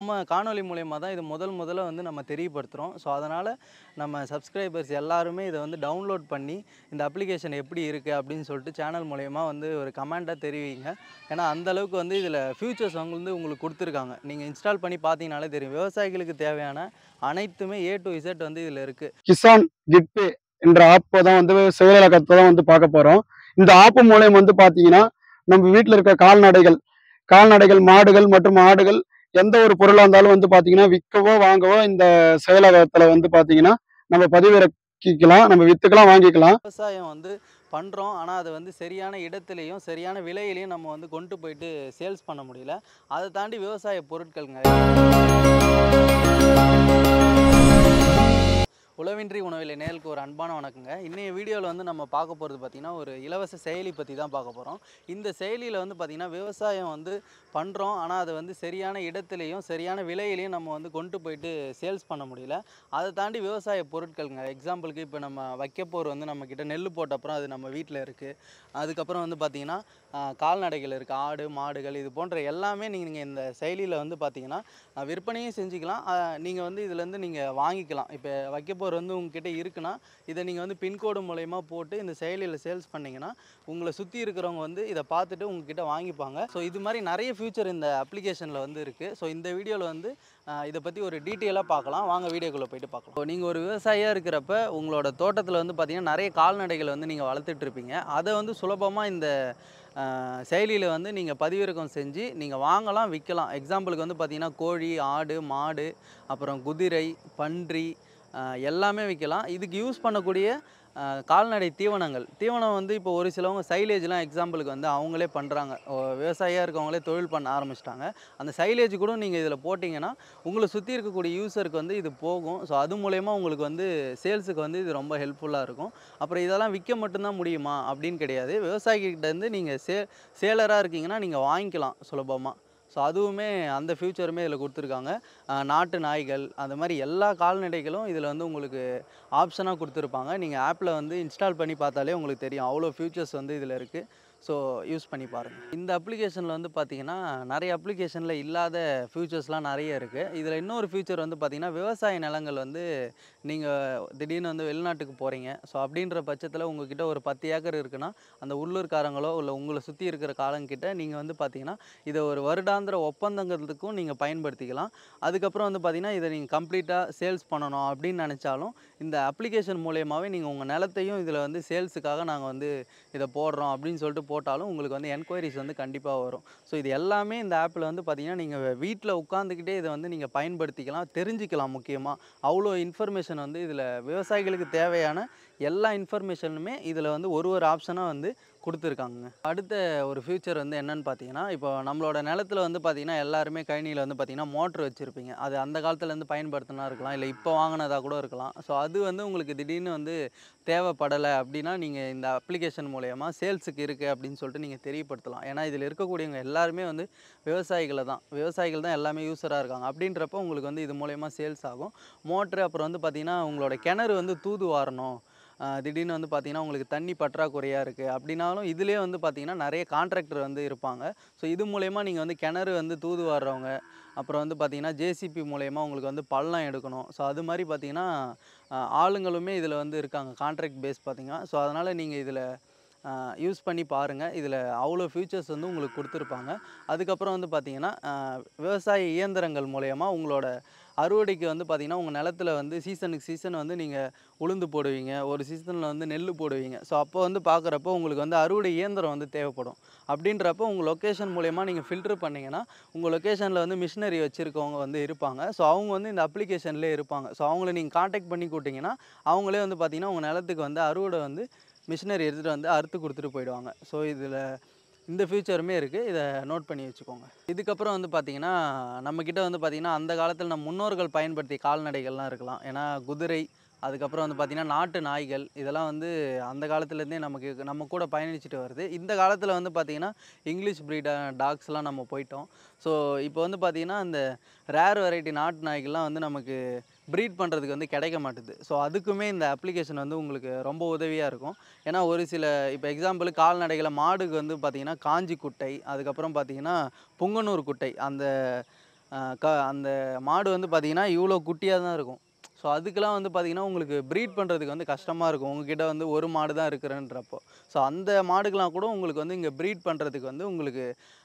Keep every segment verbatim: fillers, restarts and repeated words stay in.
நம்ம காணொளி மூலியமா தான் இது முதல் முதல்ல வந்து நம்ம தெரியப்படுத்துகிறோம். ஸோ அதனால் நம்ம சப்ஸ்கிரைபர்ஸ் எல்லாருமே இதை வந்து டவுன்லோட் பண்ணி இந்த அப்ளிகேஷன் எப்படி இருக்குது அப்படின்னு சொல்லிட்டு சேனல் மூலயமா வந்து ஒரு கமெண்ட்டாக தெரிவிங்க. ஏன்னா அந்தளவுக்கு வந்து இதில் ஃபியூச்சர்ஸ் அவங்க வந்து உங்களுக்கு கொடுத்துருக்காங்க. நீங்கள் இன்ஸ்டால் பண்ணி பார்த்தீங்கனாலே தெரியும். விவசாயிகளுக்கு தேவையான அனைத்துமே ஏ டு இசட் வந்து இதில் இருக்குது. கிசான் கிட் என்ற ஆப்பை தான் வந்து செயலாக்கத்தை தான் வந்து பார்க்க போகிறோம். இந்த ஆப்பு மூலம் வந்து பார்த்தீங்கன்னா நம்ம வீட்டில் இருக்க கால்நடைகள் கால்நடைகள் மாடுகள் மற்றும் ஆடுகள் எந்த ஒரு பொருளாக இருந்தாலும் வந்து பார்த்தீங்கன்னா விற்கவோ வாங்கவோ இந்த செயலகத்தில் வந்து பார்த்தீங்கன்னா நம்ம பதிவிறக்கிக்கலாம், நம்ம வித்துக்கலாம், வாங்கிக்கலாம். விவசாயம் வந்து பண்ணுறோம், ஆனால் அது வந்து சரியான இடத்துலையும் சரியான விலையிலையும் நம்ம வந்து கொண்டு போயிட்டு சேல்ஸ் பண்ண முடியல. அதை தாண்டி விவசாய பொருட்கள்ங்க உழவின்றி உணவில்லை நேயர்களுக்கு ஒரு அன்பான வணக்கங்க. இன்றைய வீடியோவில் வந்து நம்ம பார்க்க போகிறது பார்த்திங்கன்னா ஒரு இலவச செயலி பற்றி தான் பார்க்க போகிறோம். இந்த செயலியில் வந்து பார்த்திங்கன்னா விவசாயம் வந்து பண்ணுறோம், ஆனால் அதை வந்து சரியான இடத்துலையும் சரியான விலையிலையும் நம்ம வந்து கொண்டு போயிட்டு சேல்ஸ் பண்ண முடியல. அதை தாண்டி விவசாய பொருட்கள்ங்க, எக்ஸாம்பிளுக்கு இப்போ நம்ம வைக்கப்போர் வந்து நம்மக்கிட்ட நெல் போட்ட அப்புறம் அது நம்ம வீட்டில் இருக்குது. அதுக்கப்புறம் வந்து பார்த்திங்கன்னா கால்நடைகள் இருக்குது, ஆடு மாடுகள் இது போன்ற எல்லாமே நீங்கள் நீங்கள் இந்த செயலியில் வந்து பார்த்திங்கன்னா விற்பனையும் செஞ்சுக்கலாம். நீங்கள் வந்து இதுலேருந்து நீங்கள் வாங்கிக்கலாம். இப்போ வைக்கப்போர் வந்து உங்ககிட்ட இருக்குன்னா இதை நீங்கள் வந்து பின்கோடு மூலயமா போட்டு இந்த செயலியில் சேல்ஸ் பண்ணிங்கன்னா உங்களை சுற்றி இருக்கிறவங்க வந்து இதை பார்த்துட்டு உங்ககிட்ட வாங்கிப்பாங்க. ஸோ இது மாதிரி நிறைய ஃபியூச்சர் இந்த அப்ளிகேஷனில் வந்து இருக்குது. ஸோ இந்த வீடியோவில் வந்து இதை பற்றி ஒரு டீட்டெயிலாக பார்க்கலாம். வாங்க வீடியோக்குள்ளே போயிட்டு பார்க்கலாம். இப்போ நீங்கள் ஒரு விவசாயியாக இருக்கிறப்ப உங்களோட தோட்டத்தில் வந்து பார்த்திங்கன்னா நிறைய கால்நடைகளை வந்து நீங்கள் வளர்த்துட்ருப்பீங்க. அதை வந்து சுலபமாக இந்த செயலியில் வந்து நீங்கள் பதிவிறக்கம் செஞ்சு நீங்கள் வாங்கலாம், விற்கலாம். எக்ஸாம்பிளுக்கு வந்து பார்த்திங்கன்னா கோழி, ஆடு, மாடு, அப்புறம் குதிரை, பன்றி எல்லாமே விற்கலாம். இதுக்கு யூஸ் பண்ணக்கூடிய கால்நடை தீவனங்கள் தீவனம் வந்து இப்போ ஒரு சிலவங்க சைலேஜ்லாம் எக்ஸாம்பிளுக்கு வந்து அவங்களே பண்ணுறாங்க. விவசாயியாக இருக்கவங்களே தொழில் பண்ண ஆரம்பிச்சிட்டாங்க. அந்த சைலேஜ் கூட நீங்கள் இதில் போட்டிங்கன்னா உங்களை சுற்றி இருக்கக்கூடிய யூஸருக்கு வந்து இது போகும். ஸோ அது மூலயமா உங்களுக்கு வந்து சேல்ஸுக்கு வந்து இது ரொம்ப ஹெல்ப்ஃபுல்லாக இருக்கும். அப்புறம் இதெல்லாம் விற்க மட்டும்தான் முடியுமா அப்படின்னு கிடையாது. விவசாயிகிட்டேருந்து நீங்கள் சே சேலராக இருக்கீங்கன்னா நீங்கள் வாங்கிக்கலாம் சுலபமாக. ஸோ அதுவுமே அந்த ஃபியூச்சருமே இதில் கொடுத்துருக்காங்க. நாட்டு நாய்கள் அந்த மாதிரி எல்லா கால்நடைகளும் இதில் வந்து உங்களுக்கு ஆப்ஷனாக கொடுத்துருப்பாங்க. நீங்கள் ஆப்பில் வந்து இன்ஸ்டால் பண்ணி பார்த்தாலே உங்களுக்கு தெரியும். அவ்வளோ ஃபியூச்சர்ஸ் வந்து இதில் இருக்குது. ஸோ யூஸ் பண்ணி பாருங்கள். இந்த அப்ளிகேஷனில் வந்து பார்த்திங்கன்னா நிறைய அப்ளிகேஷனில் இல்லாத ஃபியூச்சர்ஸ்லாம் நிறைய இருக்குது. இதில் இன்னொரு ஃபியூச்சர் வந்து பார்த்திங்கன்னா விவசாய நிலங்கள் வந்து நீங்கள் திடீர்னு வந்து வெளிநாட்டுக்கு போகிறீங்க. ஸோ அப்படின்ற பட்சத்தில் உங்கள்கிட்ட ஒரு பத்து ஏக்கர் இருக்குன்னா அந்த உள்ளூர்காரங்களோ இல்லை உங்களை சுற்றி இருக்கிற காலங்கிட்ட நீங்கள் வந்து பார்த்திங்கன்னா இதை ஒரு வருடாந்திர ஒப்பந்தங்கிறதுக்கும் நீங்கள் பயன்படுத்திக்கலாம். அதுக்கப்புறம் வந்து பார்த்திங்கன்னா இதை நீங்கள் கம்ப்ளீட்டாக சேல்ஸ் பண்ணணும் அப்படின்னு நினச்சாலும் இந்த அப்ளிகேஷன் மூலயமாவே நீங்கள் உங்கள் நிலத்தையும் இதில் வந்து சேல்ஸுக்காக நாங்கள் வந்து இதை போடுறோம் அப்படின்னு சொல்லிட்டு போட்டாலும் உங்களுக்கு வந்து என்கொயரிஸ் வந்து கண்டிப்பாக வரும். ஸோ இது எல்லாமே இந்த ஆப்பில் வந்து பார்த்திங்கன்னா நீங்கள் வீட்டில் உட்காந்துக்கிட்டே இதை வந்து நீங்கள் பயன்படுத்திக்கலாம், தெரிஞ்சுக்கலாம். முக்கியமாக அவ்வளோ இன்ஃபர்மேஷன் வந்து இதில் விவசாயிகளுக்கு தேவையான எல்லா இன்ஃபர்மேஷனுமே இதில் வந்து ஒரு ஒரு ஆப்ஷனாக வந்து கொடுத்துருக்காங்க. அடுத்த ஒரு ஃபியூச்சர் வந்து என்னென்னு பார்த்தீங்கன்னா இப்போ நம்மளோட நிலத்தில் வந்து பார்த்திங்கன்னா எல்லாருமே கழனியில் வந்து பார்த்திங்கன்னா மோட்ரு வச்சுருப்பீங்க. அது அந்த காலத்துலேருந்து பயன்படுத்தினா இருக்கலாம், இல்லை இப்போ வாங்கினதாக கூட இருக்கலாம். ஸோ அது வந்து உங்களுக்கு திடீர்னு வந்து தேவைப்படலை அப்படின்னா நீங்கள் இந்த அப்ளிகேஷன் மூலயமா சேல்ஸுக்கு இருக்குது அப்படின்னு சொல்லிட்டு நீங்கள் தெரியப்படுத்தலாம். ஏன்னா இதில் இருக்கக்கூடியவங்க எல்லாருமே வந்து விவசாயிகளை தான் விவசாயிகள் தான் எல்லாமே யூஸராக இருக்காங்க. அப்படின்றப்போ உங்களுக்கு வந்து இது மூலயமா சேல்ஸ் ஆகும். மோட்ரு அப்புறம் வந்து பார்த்திங்கன்னா உங்களோட கிணறு வந்து தூது வாரணும், திடீர்னு வந்து பார்த்திங்கன்னா உங்களுக்கு தண்ணி பற்றாக்குறையாக இருக்குது அப்படின்னாலும் இதிலே வந்து பார்த்திங்கன்னா நிறைய கான்ட்ராக்டர் வந்து இருப்பாங்க. ஸோ இது மூலயமா நீங்கள் வந்து கிணறு வந்து தூது வாடுறவங்க, அப்புறம் வந்து பார்த்திங்கன்னா ஜேசிபி மூலயமா உங்களுக்கு வந்து பள்ளம் எடுக்கணும். ஸோ அது மாதிரி பார்த்திங்கன்னா ஆளுங்களுமே இதில் வந்து இருக்காங்க, கான்ட்ராக்ட் பேஸ் பார்த்திங்கன்னா. ஸோ அதனால் நீங்கள் இதில் யூஸ் பண்ணி பாருங்கள். இதில் அவ்வளோ ஃபியூச்சர்ஸ் வந்து உங்களுக்கு கொடுத்துருப்பாங்க. அதுக்கப்புறம் வந்து பார்த்திங்கன்னா விவசாய இயந்திரங்கள் மூலயமா உங்களோட அறுவடைக்கு வந்து பார்த்திங்கன்னா உங்கள் நிலத்தில் வந்து சீசனுக்கு சீசன் வந்து நீங்கள் உளுந்து போடுவீங்க, ஒரு சீசனில் வந்து நெல் போடுவீங்க. ஸோ அப்போ வந்து பார்க்குறப்போ உங்களுக்கு வந்து அறுவடை இயந்திரம் வந்து தேவைப்படும். அப்படின்றப்போ உங்கள் லொக்கேஷன் மூலயமா நீங்கள் ஃபில்ட்ரு பண்ணிங்கன்னா உங்கள் லொக்கேஷனில் வந்து மிஷினரி வச்சுருக்கவங்க வந்து இருப்பாங்க. ஸோ அவங்க வந்து இந்த அப்ளிகேஷன்லேயே இருப்பாங்க. ஸோ அவங்கள நீங்கள் காண்டாக்ட் பண்ணி கூட்டிங்கன்னா அவங்களே வந்து பார்த்திங்கன்னா உங்கள் நிலத்துக்கு வந்து அறுவடை வந்து மிஷினரி எடுத்துகிட்டு வந்து அறுத்து கொடுத்துட்டு போயிடுவாங்க. ஸோ இதில் இந்த ஃபியூச்சருமே இருக்குது. இதை நோட் பண்ணி வச்சுக்கோங்க. இதுக்கப்புறம் வந்து பார்த்திங்கன்னா நம்மக்கிட்ட வந்து பார்த்திங்கன்னா அந்த காலத்தில் நம்ம முன்னோர்கள் பயன்படுத்திய கால்நடைகள்லாம் இருக்கலாம். ஏன்னா குதிரை, அதுக்கப்புறம் வந்து பார்த்திங்கன்னா நாட்டு நாய்கள் இதெல்லாம் வந்து அந்த காலத்துலேருந்தே நமக்கு நம்ம கூட பயணிச்சுட்டு வருது. இந்த காலத்தில் வந்து பார்த்திங்கன்னா இங்கிலீஷ் ப்ரீட் டாக்ஸ்லாம் நம்ம போயிட்டோம். ஸோ இப்போ வந்து பார்த்திங்கன்னா இந்த ரேர் வெரைட்டி நாட்டு நாய்கள்லாம் வந்து நமக்கு ப்ரீட் பண்ணுறதுக்கு வந்து கிடைக்க மாட்டுது. ஸோ அதுக்குமே இந்த அப்ளிகேஷன் வந்து உங்களுக்கு ரொம்ப உதவியாக இருக்கும். ஏன்னா ஒரு சில இப்போ எக்ஸாம்பிள் கால்நடைகளை மாடுக்கு வந்து பார்த்திங்கன்னா காஞ்சி குட்டை, அதுக்கப்புறம் பார்த்திங்கன்னா புங்கனூர் குட்டை, அந்த க அந்த மாடு வந்து பார்த்தீங்கன்னா இவ்வளோ குட்டியாக தான் இருக்கும். ஸோ அதுக்கெல்லாம் வந்து பார்த்தீங்கன்னா உங்களுக்கு ப்ரீட் பண்ணுறதுக்கு வந்து கஷ்டமாக இருக்கும். உங்ககிட்ட வந்து ஒரு மாடு தான் இருக்குறன்றப்போ. ஸோ அந்த மாடுக்கெல்லாம் கூட உங்களுக்கு வந்து இங்கே ப்ரீட் பண்ணுறதுக்கு வந்து உங்களுக்கு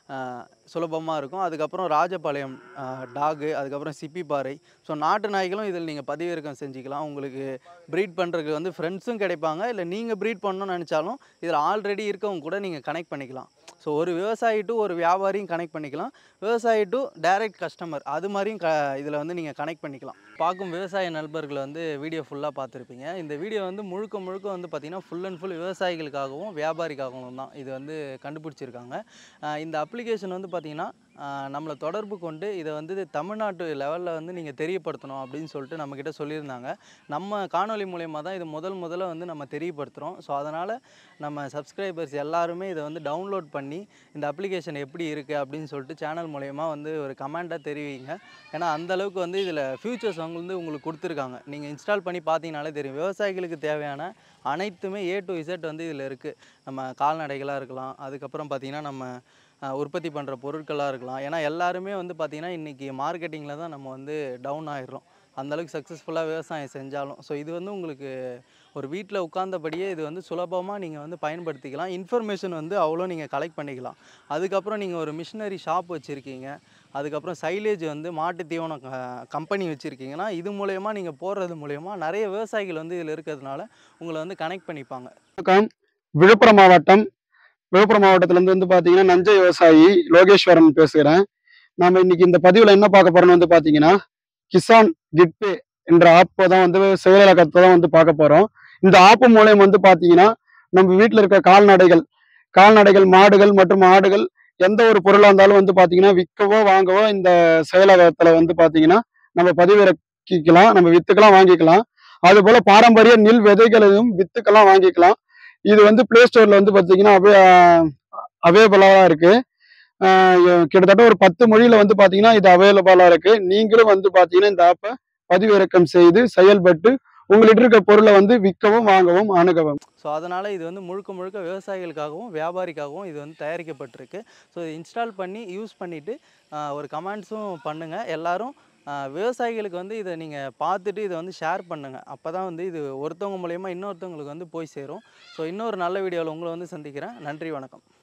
சுலபமாக இருக்கும். அதுக்கப்புறம் ராஜபாளையம் டாகு, அதுக்கப்புறம் சிப்பிப்பாறை. ஸோ நாட்டு நாய்களும் இதில் நீங்கள் பதிவிறக்கம் செஞ்சுக்கலாம். உங்களுக்கு ப்ரீட் பண்ணுறதுக்கு வந்து ஃப்ரெண்ட்ஸும் கிடைப்பாங்க. இல்லை நீங்கள் ப்ரீட் பண்ணணும்னு நினச்சாலும் இதில் ஆல்ரெடி இருக்கவங்க கூட நீங்கள் கனெக்ட் பண்ணிக்கலாம். ஸோ ஒரு விவசாயி டு ஒரு வியாபாரியும் கனெக்ட் பண்ணிக்கலாம். விவசாயி டு டைரக்ட் கஸ்டமர் அது மாதிரியும் க இதில் வந்து நீங்கள் கனெக்ட் பண்ணிக்கலாம். பார்க்கும் விவசாய நண்பர்கள் வந்து வீடியோ ஃபுல்லாக பார்த்துருப்பீங்க. இந்த வீடியோ வந்து முழுக்க முழுக்க வந்து பார்த்திங்கன்னா ஃபுல் அண்ட் ஃபுல் விவசாயிகளுக்காகவும் வியாபாரிக்காகவும் தான் இது வந்து கண்டுபிடிச்சிருக்காங்க. இந்த அப்ளிகேஷன் வந்து பார்த்திங்கன்னா நம்மளை தொடர்பு கொண்டு இதை வந்து தமிழ்நாட்டு லெவலில் வந்து நீங்கள் தெரியப்படுத்தணும் அப்படின்னு சொல்லிட்டு நம்மக்கிட்ட சொல்லியிருந்தாங்க. நம்ம காணொலி மூலயமா தான் இது முதல் முதல்ல வந்து நம்ம தெரியப்படுத்துகிறோம். ஸோ அதனால் நம்ம சப்ஸ்கிரைபர்ஸ் எல்லாருமே இதை வந்து டவுன்லோட் பண்ணி இந்த அப்ளிகேஷன் எப்படி இருக்குது அப்படின்னு சொல்லிட்டு சேனல் மூலயமா வந்து ஒரு கமெண்ட்டாக தெரிவிங்க. ஏன்னா அந்தளவுக்கு வந்து இதில் ஃபியூச்சர்ஸ் வந்து உங்களுக்கு கொடுத்துருக்காங்க. நீங்கள் இன்ஸ்டால் பண்ணி பார்த்தீங்கனாலே தெரியும். விவசாயிகளுக்கு தேவையான அனைத்துமே ஏ டு இசட் வந்து இதில் இருக்குது. நம்ம கால்நடைகளாக இருக்கலாம், அதுக்கப்புறம் பார்த்திங்கன்னா நம்ம உற்பத்தி பண்ணுற பொருட்களாக இருக்கலாம். ஏன்னா எல்லாருமே வந்து பார்த்திங்கன்னா இன்றைக்கி மார்க்கெட்டிங்கில் தான் நம்ம வந்து டவுன் ஆகிடுறோம். அந்தளவுக்கு சக்ஸஸ்ஃபுல்லாக விவசாயம் செஞ்சாலும். ஸோ இது வந்து உங்களுக்கு ஒரு வீட்டில் உட்கார்ந்தபடியே இது வந்து சுலபமாக நீங்கள் வந்து பயன்படுத்திக்கலாம். இன்ஃபர்மேஷன் வந்து அவ்வளோ நீங்கள் கலெக்ட் பண்ணிக்கலாம். அதுக்கப்புறம் நீங்கள் ஒரு மிஷினரி ஷாப் வச்சுருக்கீங்க, அதுக்கப்புறம் சைலேஜ் வந்து மாட்டு தீவனம் கம்பெனி வச்சுருக்கீங்கன்னா இது மூலயமா நீங்கள் போடுறது மூலயமா நிறைய விவசாயிகள் வந்து இதில் இருக்கிறதுனால உங்களை வந்து கனெக்ட் பண்ணிப்பாங்க. வணக்கம். விழுப்புரம் மாவட்டம் விழுப்புரம் மாவட்டத்திலேருந்து வந்து பார்த்தீங்கன்னா நஞ்சை விவசாயி லோகேஸ்வரன் பேசுகிறேன். நம்ம இன்னைக்கு இந்த பதிவில் என்ன பார்க்க போகிறோம்னு வந்து பார்த்தீங்கன்னா கிசான் கிட்பே என்ற ஆப்பை தான் வந்து செயலாக்கத்தை தான் வந்து பார்க்க போகிறோம். இந்த ஆப்பு மூலம் வந்து பார்த்தீங்கன்னா நம்ம வீட்டில் இருக்க கால்நடைகள் கால்நடைகள் மாடுகள் மற்றும் ஆடுகள் எந்த ஒரு பொருளாக இருந்தாலும் வந்து பார்த்தீங்கன்னா விற்கவோ வாங்கவோ இந்த செயலகத்தில் வந்து பார்த்தீங்கன்னா நம்ம பதிவிறக்கிக்கலாம், நம்ம வித்துக்கெல்லாம் வாங்கிக்கலாம். அதுபோல் பாரம்பரிய நெல் விதைகளையும் வித்துக்கெல்லாம் வாங்கிக்கலாம். இது வந்து பிளே ஸ்டோரில் வந்து பார்த்தீங்கன்னா அவே அவைலபிளாக இருக்குது. கிட்டத்தட்ட ஒரு பத்து மொழியில் வந்து பார்த்தீங்கன்னா இது அவைலபிளாக இருக்குது. நீங்களும் வந்து பார்த்தீங்கன்னா இந்த ஆப்பை பதிவிறக்கம் செய்து செயல்பட்டு உங்கள்கிட்ட இருக்க பொருளை வந்து விற்கவும் வாங்கவும் அணுகவும். ஸோ அதனால் இது வந்து முழுக்க முழுக்க விவசாயிகளுக்காகவும் வியாபாரிக்காகவும் இது வந்து தயாரிக்கப்பட்டிருக்கு. ஸோ இதை இன்ஸ்டால் பண்ணி யூஸ் பண்ணிவிட்டு ஒரு கமெண்ட்ஸும் பண்ணுங்கள். எல்லோரும் விவசாயிகளுக்கு வந்து இதை நீங்கள் பார்த்துட்டு இதை வந்து ஷேர் பண்ணுங்கள். அப்போ தான் வந்து இது ஒருத்தவங்க மூலயமா இன்னொருத்தவங்களுக்கு வந்து போய் சேரும். ஸோ இன்னொரு நல்ல வீடியோவில் உங்களை வந்து சந்திக்கிறேன். நன்றி, வணக்கம்.